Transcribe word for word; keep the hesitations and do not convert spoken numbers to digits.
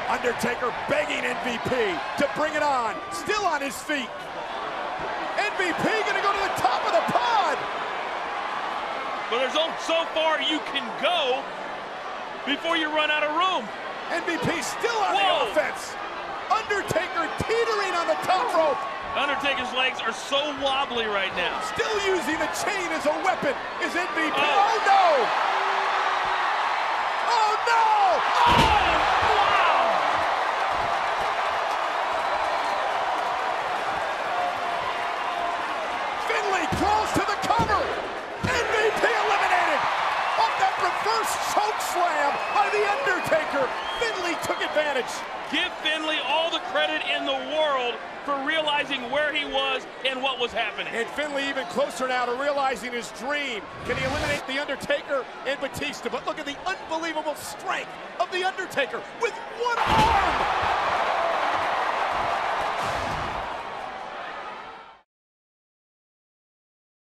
Undertaker begging M V P to bring it on. Still on his feet. M V P gonna go to the top of the pod. But there's only so far you can go before you run out of room. M V P still on Whoa. the offense. Undertaker teetering on the top rope. Undertaker's legs are so wobbly right now. Still using the chain as a weapon is M V P. Oh, oh no! Oh no! Oh, wow! Finlay crawls to the cover. M V P eliminated. Off that reverse choke slam by the Undertaker. Finlay took advantage. Give Finlay all the credit in the world for realizing where he was and what was happening. And Finlay even closer now to realizing his dream. Can he eliminate the Undertaker and Batista? But look at the unbelievable strength of the Undertaker with one arm.